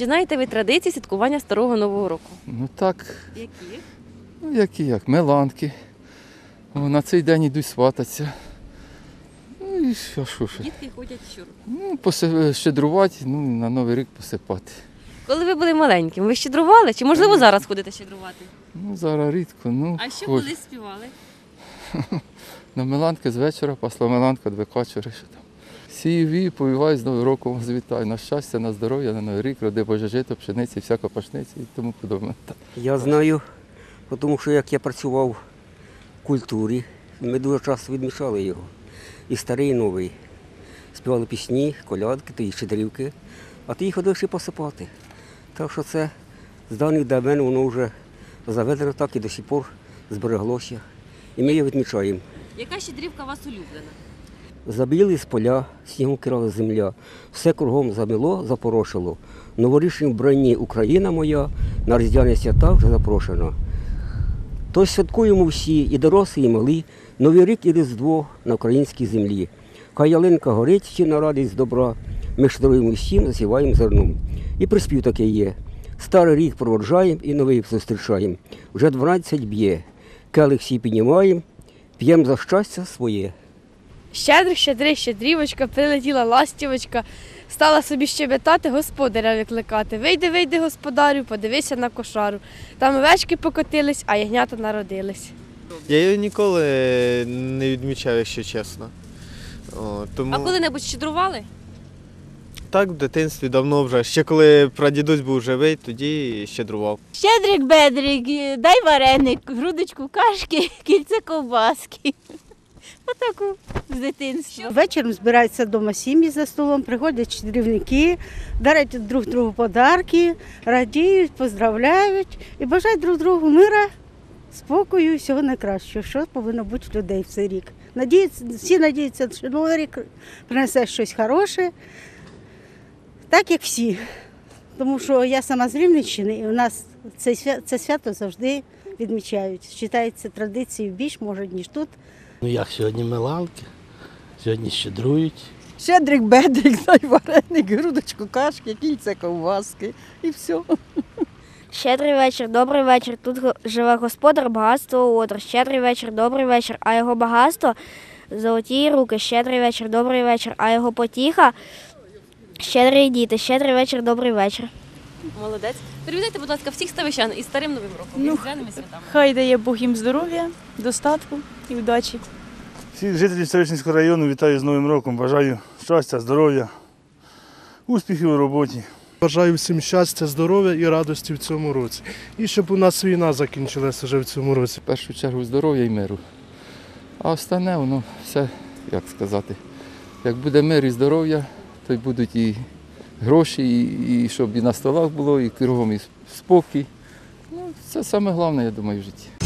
Чи знаєте ви традиції святкування Старого Нового року? Ну так, Які? ну як, меланки. На цей день йдуть свататися. Ну і що ще? Дітки ходять що? Ну, щедрувати, ну, на Новий рік посипати. Коли ви були маленьким, ви щедрували? Чи можливо зараз ходите щедрувати? Ну, зараз рідко, ну, А що хоч. колись співали? На меланки з вечора, після меланка до вечора, що там. Сіві, повівай, з Новим роком вас вітаю. На щастя, на здоров'я, на Новий рік, роди Боже жито, пшениці, всяка пашниці і тому подобне. Я знаю, тому що як я працював в культурі, ми дуже часто відмічали його. І старий, і новий. Співали пісні, колядки, тоді щедрівки, а ти їх ходив ще посипати. Так що це з давніх давен воно вже заведено так і до сих пор збереглося. І ми його відмічаємо. Яка щедрівка у вас улюблена? Забіли з поля, снігом кирала земля, все кругом замило, запорошило. Новорічні вбранні Україна моя, на різдвяні свята вже запрошена. Тож святкуємо всі, і дорослі, і малі, Новий рік і Різдво на українській землі. Хай ялинка горить всі на радість добра, ми щедруємо всім, засіваємо зерном. І приспів такий є. Старий рік проводжаємо і новий зустрічаємо. Вже 12 б'є, келих всі піднімаємо, п'ємо за щастя своє. Щедрик, щедрий, щедрівочка, прилетіла ластівочка, стала собі щебетати, господаря викликати. Вийди, вийди, господарю, подивися на кошару. Там овечки покотились, а ягнята народились. Я її ніколи не відмічав, якщо чесно. Тому А коли-небудь щедрували? так, в дитинстві давно вже. Ще коли прадідусь був живий, тоді щедрував. Щедрик, бедрик, дай вареник, грудочку кашки, кільце ковбаски. Отаку з дитинства. Вечором збираються вдома сім'ї за столом, приходять щедрівники, дарять друг другу подарки, радіють, поздравляють і бажають друг другу мира, спокою і всього найкращого, що повинно бути в людей в цей рік. Всі надіються, що Новий рік принесе щось хороше, так як всі. Тому що я сама з Рівненщини, і у нас це свято завжди відмічають. Вважається традицією більш, може, ніж тут. Ну як сьогодні меланки, сьогодні щедрують. Щедрик, бедрик, дай вареник, грудочку кашки, кільце ковбаски і все. Щедрий вечір, добрий вечір, тут живе господар, багатство одр. Щедрий вечір, добрий вечір, а його багатство – золоті руки. Щедрий вечір, добрий вечір, а його потіха – щедрі діти. Щедрий вечір, добрий вечір. Молодець. Привітайте, будь ласка, всіх ставищан із Старим Новим роком, із різдвяними святами. Хай дає Бог їм здоров'я, достатку і вдачі. Всіх жителів Ставищенського району вітаю з Новим роком. Бажаю щастя, здоров'я, успіхів у роботі. Бажаю всім щастя, здоров'я і радості в цьому році. І щоб у нас війна закінчилася вже в цьому році. В першу чергу здоров'я і миру. А остальне, воно все, як сказати, як буде мир і здоров'я, то й будуть і гроші, і щоб і на столах було, і кругом і спокій. Ну, це саме головне, я думаю, в житті.